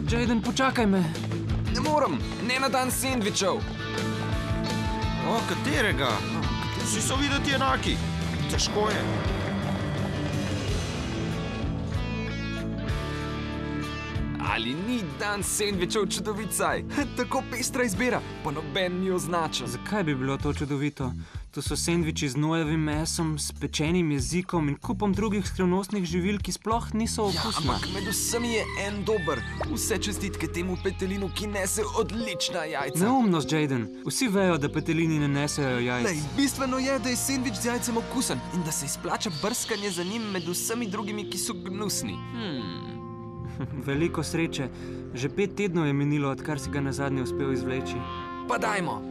Jayden, počakaj me. Ne morem, ne na dan sendvičev. O, katerega? Vsi so videti enaki. Težko je. Ali ni dan sendvičev čudovit saj? Tako pestra izbira, pa noben ni označen. Zakaj bi bilo to čudovito? To so sendviči z nojevim mesom, s pečenim jezikom in kupom drugih skrivnostnih živil, ki sploh niso okusna. Ampak med vsemi je en dober. Vse čestitke temu petelinu, ki nese odlična jajca. Neumnost, Jayden. Vsi vejo, da petelini ne nesejo jajc. Lej, bistveno je, da je sendvič z jajcem okusen in da se izplača brskanje za njim med vsemi drugimi, ki so gnusni. Veliko sreče. Že 5 tednov je minilo, odkar si ga nazadnje uspel izvleči. Pa dajmo.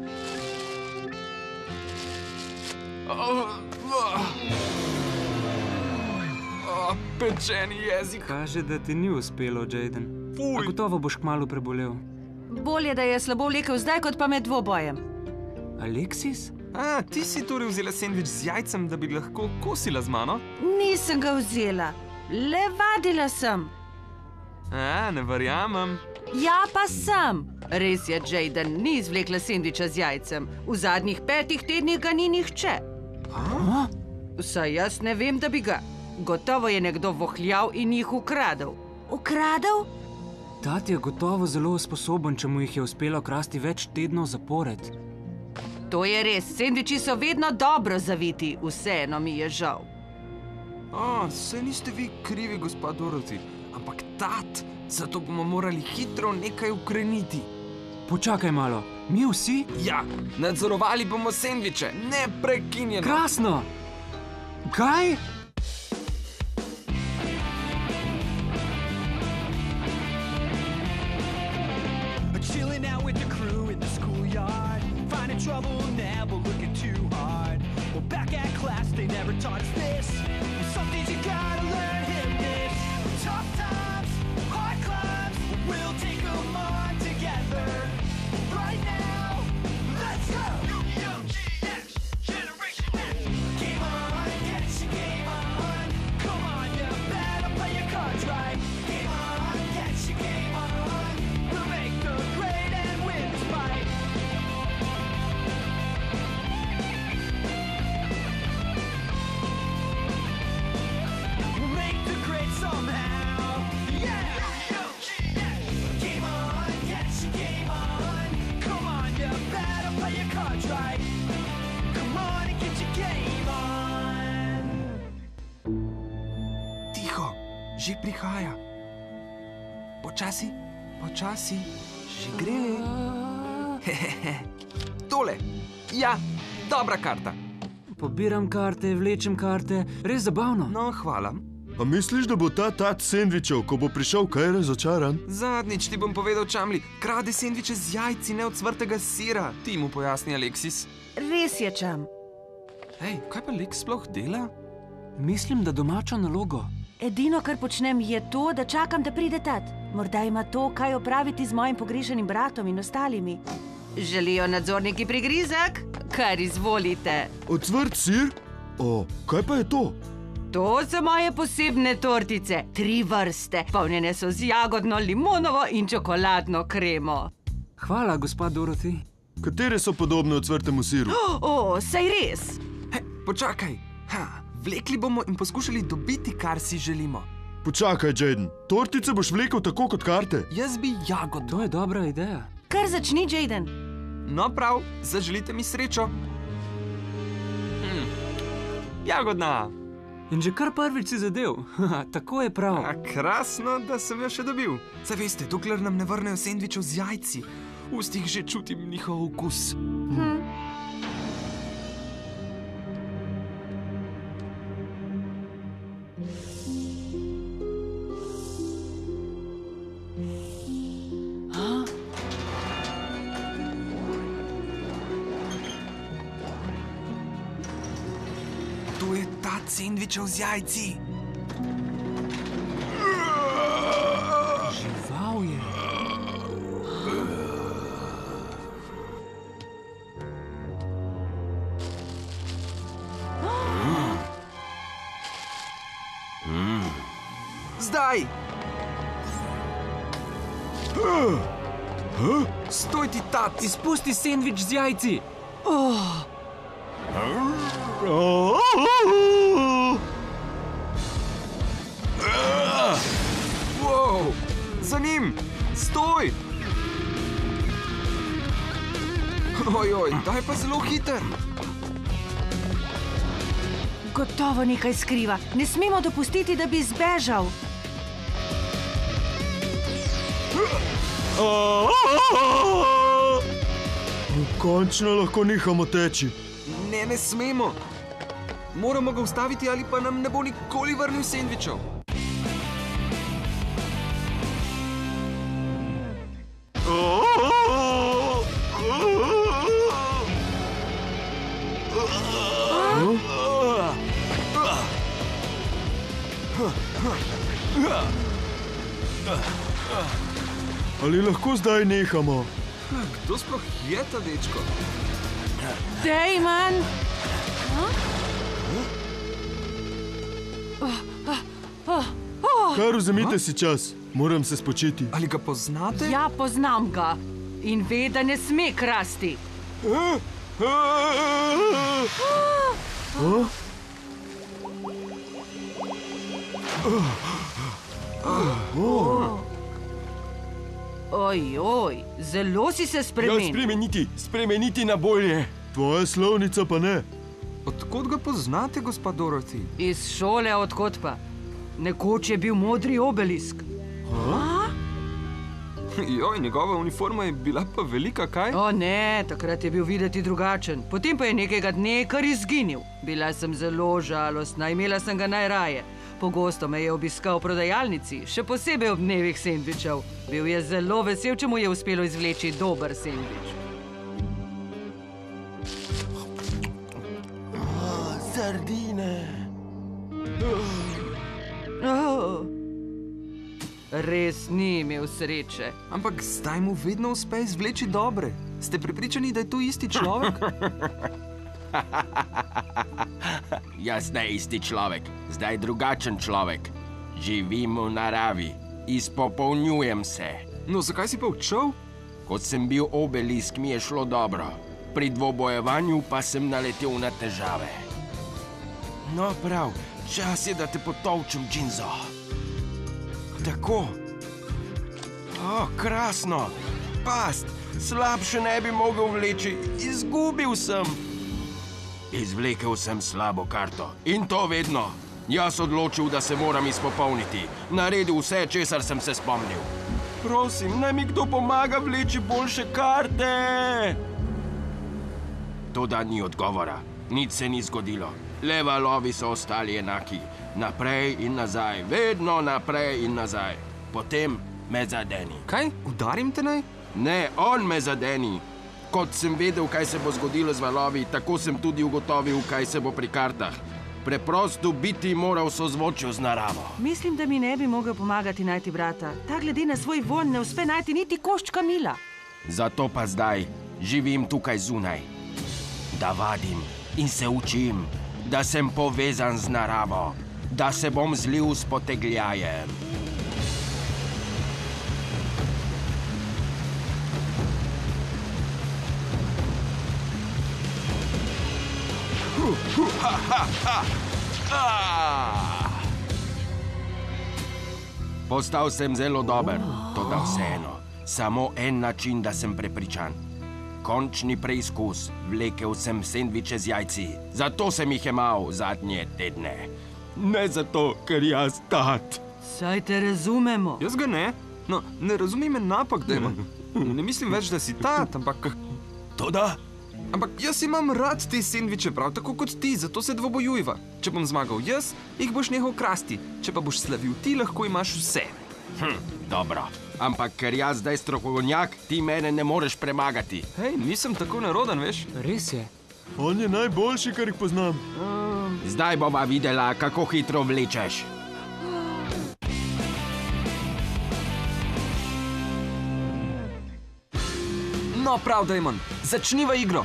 Pečeni jezik. Kaže, da ti ni uspelo, Jayden. A gotovo boš kmalu prebolel. Bolje, da je slabo vlekel zdaj, kot pa med dvobojem. Aleksis? Ti si torej vzela sendvič z jajcem, da bi lahko kosila z mano? Nisem ga vzela, le vadila sem. Ne verjamem. Ja, pa sem. Res je, Jayden ni izvlekla sendviča z jajcem. V zadnjih 5 tednih ga ni nihče. Saj jaz ne vem, da bi ga. Gotovo je nekdo vohljal in jih ukradel. Ukradel? Tat je gotovo zelo sposoben, če mu jih je uspelo krasti več tednov zapored. To je res, sendviči so vedno dobro zaviti, vseeno mi je žal. Saj niste vi krivi, gospa Dorothy, ampak tat, zato bomo morali hitro nekaj ukreniti. Počakaj malo, mi vsi? Ja, nadzorovali bomo sendviče, neprekinjeno. Krasno! Kaj? Chilling out with the crew in the schoolyard, finding trouble, never looking too hard. Well, back at class, they never taught us this. Some things you gotta learn in this. Tough times, hard climbs, we'll take them on together. Right now, let's go! UGX, Generation X. Game on, get your game on. Come on, you better play your cards right. Game on, get your game on. We'll make the grade and win this fight. We'll make the grade somehow. Yeah! Game on, get your game on. Come on, you better play your cards right. Come on and get your game on. Tiho, že prihaja. Počasi, počasi, že gre. Tole, ja, dobra karta. Pobiram karte, vlečem karte, res zabavno. No, hvala. A misliš, da bo ta tat sendvičev, ko bo prišel, kaj razočaran? Zadnjič ti bom povedal, Čamli, krade sendviče z jajci, ne od cvrtega sira. Ti mu pojasni, Aleksis. Res je, Čam. Hej, kaj pa Lek sploh dela? Mislim, da domačo nalogo. Edino, kar počnem, je to, da čakam, da pride tat. Morda ima to kaj opraviti z mojim pogrešenim bratom in ostalimi. Želijo nadzorniki prigrizek? Kar izvolite. Ocvrt sir? Kaj pa je to? To so moje posebne tortice. 3 vrste. Polnjene so z jagodno, limonovo in čokoladno kremo. Hvala, gospa Dorothy. Katere so podobne ocvrtemu siru? Saj res. Počakaj. Vlekli bomo in poskušali dobiti, kar si želimo. Počakaj, Jayden. Tortice boš vlekel tako kot karte. Jaz bi jagodno. To je dobra ideja. Kar začni, Jayden. No prav, zaželite mi srečo. Jagodna. In že kar prvič si zadev. Tako je prav. Krasno, da sem jo še dobil. Saj veste, dokler nam ne vrnejo sendvičev z jajci, v ustih že čutim njihov okus. To je tat sendvičev z jajci. Žival je. Zdaj! Stoj ti, tat! Izpusti sendvič z jajci. Wow, za njim! Stoj! Ojoj, daj pa zelo hiter! Gotovo nekaj skriva. Ne smemo dopustiti, da bi zbežal. Končno lahko nehamo teči. Ne smemo! Moramo ga ustaviti, ali pa nam ne bo nikoli vrnil sendvičev. Ali lahko zdaj nehamo? Kdo sploh je ta dečko? Damon! Kar vzemite si čas, moram se spočiti. Ali ga poznate? Ja, poznam ga. In ve, da ne sme krasti. Ojoj, zelo si se spremenil. Spremeniti na bolje. Tvoja slovnica pa ne. Odkot ga poznate, gospa Dorothy? Iz šole, odkot pa? Nekoč je bil modri obelisk. Joj, njegova uniforma je bila pa velika, kaj? O ne, takrat je bil videti drugačen. Potem pa je nekega dne kar izginil. Bila sem zelo žalostna, imela sem ga najraje. Pogosto me je obiskal v prodajalnici, še posebej ob dnevih sendvičev. Bil je zelo vesel, če mu je uspelo izvleči dober sendvič. Sardine. Res ni imel sreče. Ampak zdaj mu vedno uspe izvleči dobre. Ste prepričani, da je to isti človek? Jaz ne isti človek, zdaj drugačen človek. Živim v naravi, izpopolnjujem se. No, zakaj si pa odšel? Kot sem bil obelisk, mi je šlo dobro. Pri dvobojevanju pa sem naletel na težave. No prav, čas je, da te potolčem, Džinzo. Tako. O, krasno. Past, slabše ne bi mogel vleči. Izgubil sem. Izvlekel sem slabo karto. In to vedno. Jaz odločil, da se moram izpopolniti. Naredil vse, česar sem se spomnil. Prosim, naj mi kdo pomaga vleči boljše karte. Toda ni odgovora. Nič se ni zgodilo. Le valovi so ostali enaki. Naprej in nazaj. Vedno naprej in nazaj. Potem me zadeni. Kaj? Udarim te naj? Ne, on me zadeni. Kot sem vedel, kaj se bo zgodilo z valovi, tako sem tudi ugotovil, kaj se bo pri kartah. Preprosto biti moral sozvočju z naravo. Mislim, da mi ne bi mogel pomagati najti brata. Ta glede na svoj vonj ne uspe najti niti koščka mila. Zato pa zdaj živim tukaj zunaj. Da vadim in se učim, da sem povezan z naravo, da se bom zlil s potegljajem. Postal sem zelo dober, toda vseeno. Samo en način, da sem prepričan. Končni preizkus. Vlekel sem sendviče z jajci. Zato sem jih jemal zadnje tedne. Ne zato, ker jaz tat. Saj te razumemo. Jaz ga ne. No, ne razumi me napak, Damon. Ne mislim več, da si tat, ampak... Toda? Ampak jaz imam rad te sendviče, prav tako kot ti, zato se dvobojujva. Če bom zmagal jaz, jih boš nehal krasti. Če pa boš slavil ti, lahko imaš vse. Dobro. Ampak ker jaz zdaj strokovnjak, ti mene ne moreš premagati. Hej, nisem tako neroden, veš? Res je. On je najboljši, kar jih poznam. Zdaj bova videla, kako hitro vlečeš. No, prav, Damon. Začniva igro.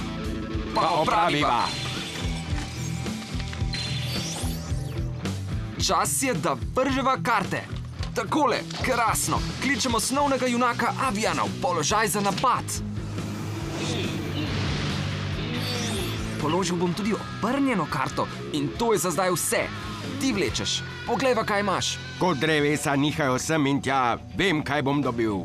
Pa opraviva. Čas je, da vrževa karte. Takole, krasno. Kličemo osnovnega junaka Aviana v položaj za napad. Položil bom tudi obrnjeno karto in to je za zdaj vse. Ti vlečeš. Poglejva, kaj imaš. Kot drevesa nihajo sem in tja, vem, kaj bom dobil.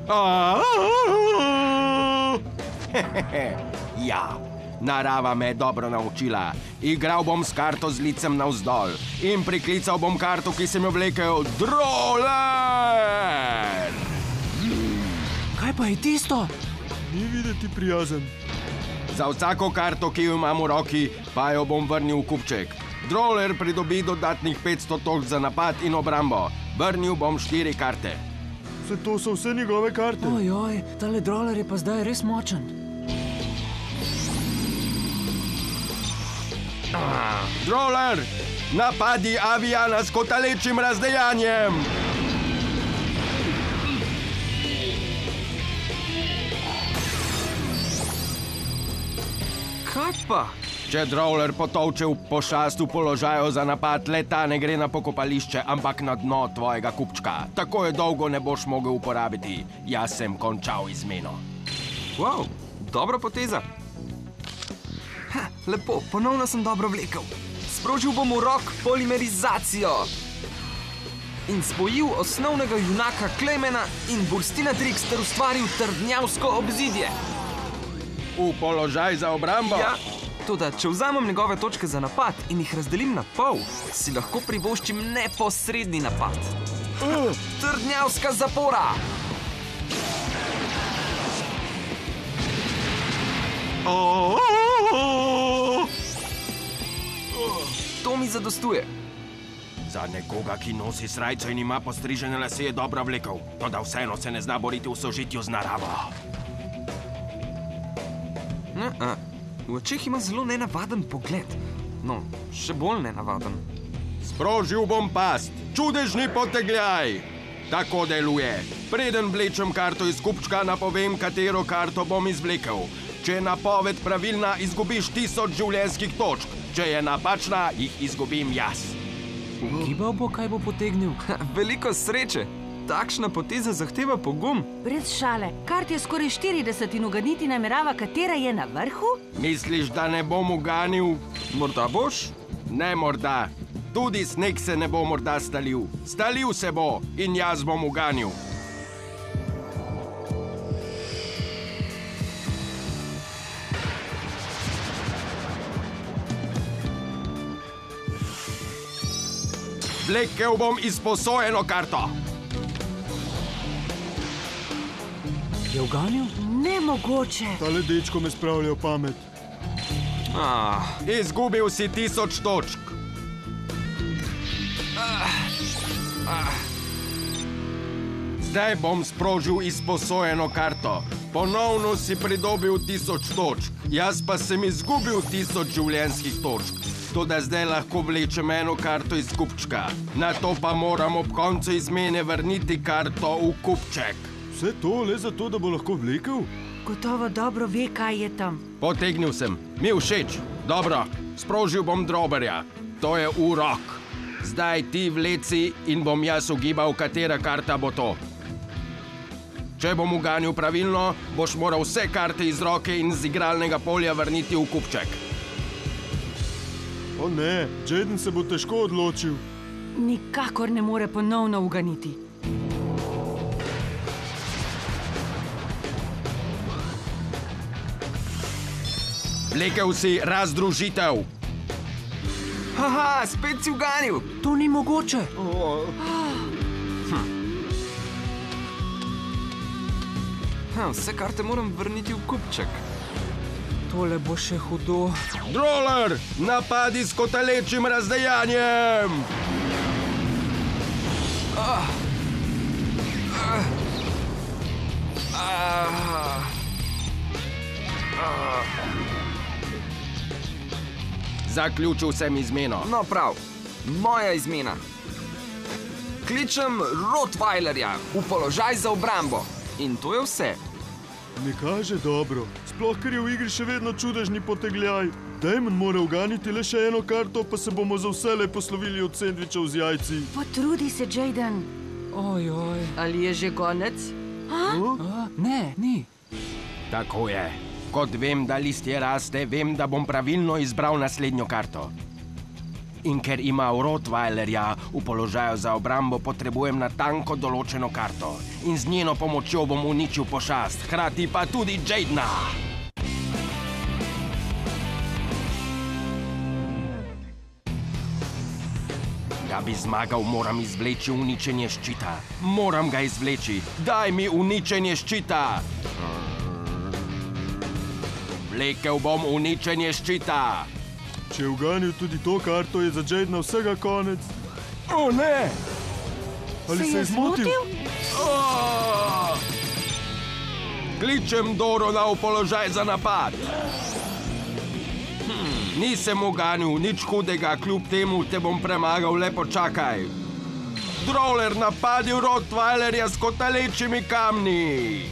Ja, narava me je dobro naučila. Igral bom s karto z licem navzdol in priklical bom karto, ki sem jo vlekel Droler! Kaj pa je tisto? Ni videti prijazen. Za vsako karto, ki jo imam v roki, pa jo bom vrnil v kupček. Droler pridobi dodatnih 500 točk za napad in obrambo. Vrnil bom 4 karte. Se to so vse njegove karte? Ojoj, tale droler je pa zdaj res močen. Droler, napadi Aviana s kotalečim razdejanjem! Kaj pa? Če Droler potolče v pošast v položaju za napad, leta ne gre na pokopališče, ampak na dno tvojega kupčka. Tako je dolgo ne boš mogel uporabiti. Jaz sem končal izmeno. Wow, dobra poteza. Ha, lepo, ponovno sem dobro vlekel. Sprožil bom v rok polimerizacijo. In spojil osnovnega junaka Clemena in Burstina-Trix ter ustvaril trdnjavsko obzidje. V položaj za obrambo? Ja, toda če vzamem njegove točke za napad in jih razdelim na pol, si lahko privoščim neposredni napad. Trdnjavska zapora! To mi zadostuje. Za nekoga, ki nosi srajco in ima postrižene lase, je dobro vlekel. Toda vseeno se ne zna boriti v sožitju z naravo. V očeh ima zelo nenavaden pogled. No, še bolj nenavaden. Sprožil bom past. Čudežni potegljaj. Tako deluje. Preden vlečem karto iz kupčka, napovem, katero karto bom izvlekel. Če je napoved pravilna, izgubiš 1000 življenjskih točk. Če je napačna, jih izgubim jaz. Ugibal bo, kaj bo potegnil. Veliko sreče. Takšna poteza zahteva pogum. Brez šale, kart je skoraj 40 in uganiti namerava, katera je na vrhu? Misliš, da ne bom uganil? Morda boš? Ne morda. Tudi sneg se ne bo morda stalil. Stalil se bo in jaz bom uganil. Vlekel bom izposojeno karto. Je uganil? Nemogoče. Tale dečko me spravlja v pamet. Izgubil si 1000 točk. Zdaj bom sprožil izposojeno karto. Ponovno si pridobil 1000 točk. Jaz pa sem izgubil 1000 življenjskih točk. Toda zdaj lahko vlečem eno karto iz kupčka. Na to pa moram ob koncu izmene vrniti karto v kupček. Vse to le zato, da bo lahko vlekel? Gotovo dobro ve, kaj je tam. Potegnil sem. Mi všeč. Dobro, sprožil bom droberja. To je urok. Zdaj ti vleci in bom jaz ugibal, katera karta bo to. Če bom uganil pravilno, boš moral vse karte iz roke in z igralnega polja vrniti v kupček. O ne, Jaden se bo težko odločil. Nikakor ne more ponovno uganiti. Vlekel si razdružitev. Haha, spet si uganil. To ni mogoče. Vse karte moram vrniti v kupček. Tole bo še hudo. Droler, napadi s kotalečim razdejanjem! Zaključil sem izmeno. No prav, moja izmena. Kličem Rottweilerja v položaj za obrambo. In to je vse. Ne kaže dobro, sploh ker je v igri še vedno čudežni potegljaj. Damon mora uganiti le še eno karto, pa se bomo za vselej poslovili od sendvičev z jajci. Potrudi se, Jaden. Ojoj. Ali je že konec? Ne, ni. Tako je. Kot vem, da listje raste, vem, da bom pravilno izbral naslednjo karto. In ker ima Rottweilerja v položaju za obrambo, potrebujem natanko določeno karto. In z njeno pomočjo bom uničil pošast, hkrati pa tudi Jadena. Da bi zmagal, moram izvleči uničenje ščita. Moram ga izvleči. Daj mi uničenje ščita. Vlekel bom uničenje ščita. Če je uganil tudi to karto, je za Jadena vsega konec. O ne! Ali se je zmotil? Kličem Dorona v položaj za napad. Nisem uganil, nič hudega, kljub temu te bom premagal, le počakaj. Droller napadil Rottweilerja s kotalečimi kamni.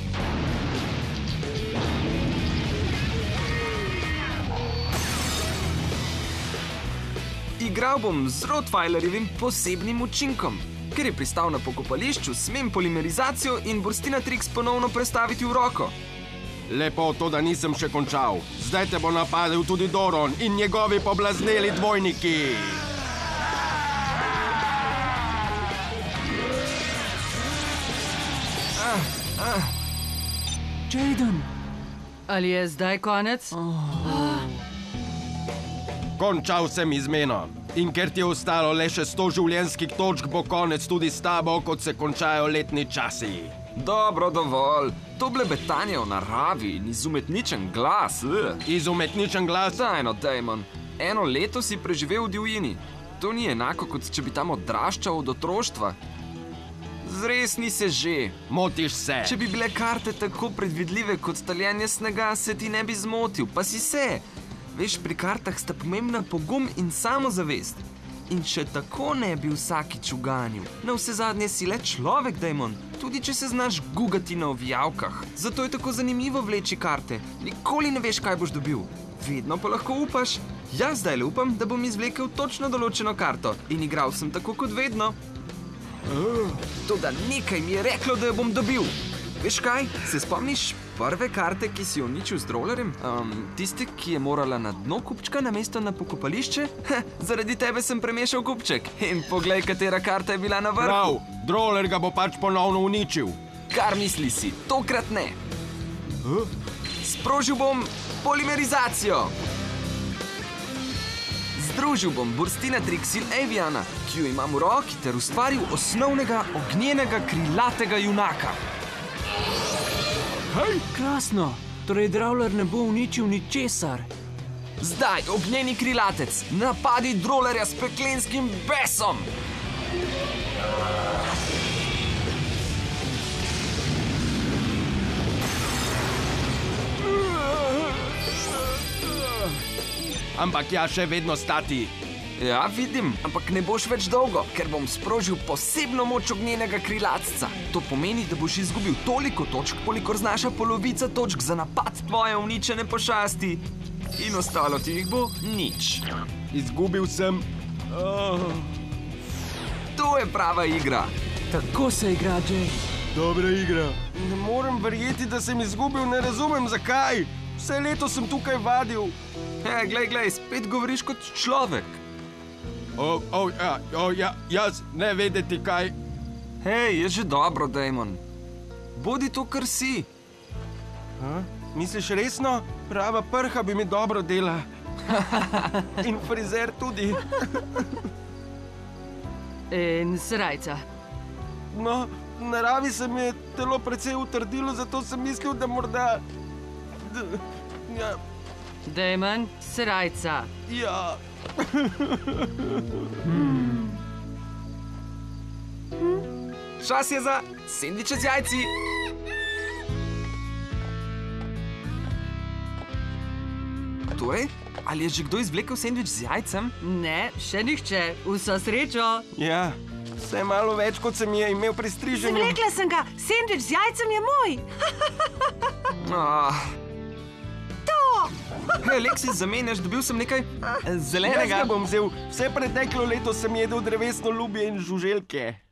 Igral bom z Rottweilerjevim posebnim učinkom. Ker je pristal na pokopališču, smem polimerizacijo in Burstinatrix ponovno prestaviti v roko. Lepo to, da nisem še končal. Zdaj te bo napadel tudi Doron in njegovi poblazneli dvojniki. Jaden. Ali je zdaj konec? Končal sem izmeno. In ker ti je ostalo le še 100 življenjskih točk, bo konec tudi s tabo, kot se končajo letni časi. Dobro, dovolj. To blebetanje o naravi in izumetničen glas. Izumetničen glas? Daj no, Damon. Eno leto si preživel v divjini. To ni enako, kot če bi tam odraščal od otroštva. Zresni se že. Motiš se. Če bi bile karte tako predvidljive kot taljenje snega, se ti ne bi zmotil, pa si se. Veš, pri kartah sta pomembna pogum in samozavest. In če tako ne bi vsakič uganil, na vse zadnje si le človek, Damon, tudi če se znaš gugati na ovijavkah. Zato je tako zanimivo vleči karte. Nikoli ne veš, kaj boš dobil. Vedno pa lahko upaš. Jaz zdaj le upam, da bom izvlekel točno določeno karto in igral sem tako kot vedno. Toda nekaj mi je reklo, da jo bom dobil. Veš kaj, se spomniš prve karte, ki si jo uničil z Drollerjem? Tiste, ki je morala na dno kupčka namesto na pokopališče? Zaradi tebe sem premešal kupček. In poglej, katera karta je bila na vrhu. Prav, Droller ga bo pač ponovno uničil. Kar misli si, tokrat ne. Sprožil bom polimerizacijo. Združil bom Burstinatrix in Aviana, ki jo imam v roki, ter ustvaril osnovnega ognjenega krilatega junaka. Krasno. Torej Droller ne bo uničil ničesar. Zdaj, ognjeni krilatec, napadi Drollerja s peklenskim besom! Ampak ja, še vedno stati. Ja, vidim, ampak ne boš več dolgo, ker bom sprožil posebno moč ognjenega krilatca. To pomeni, da boš izgubil toliko točk, kolikor znaša polovica točk za napad tvoje uničene pošasti. In ostalo ti jih bo nič. Izgubil sem. To je prava igra. Tako se igra, Jay. Dobra igra. Ne morem verjeti, da sem izgubil, ne razumem zakaj. Vse leto sem tukaj vadil. Glej, spet govoriš kot človek. Jaz ne vedeti kaj. Hej, je že dobro, Damon. Bodi to, kar si. Misliš resno? Prava prha bi mi dobro dela. In frizer tudi. In srajca. No, v naravi se mi je telo precej utrdilo, zato sem mislil, da morda... Damon, srajca. Ja. Čas je za sendviče z jajci. Torej, ali je že kdo izvlekel sendvič z jajcem? Ne, še nihče. Vso srečo. Ja, vse malo več, kot sem je imel pri striženju. Zvlekla sem ga. Sendvič z jajcem je moj. Ah, To! Hej, Aleksis, zamenjaš, dobil sem nekaj Jaz zelenega. ga bom vzel. Vse preteklo leto sem jedel drevesno lubje in žuželke.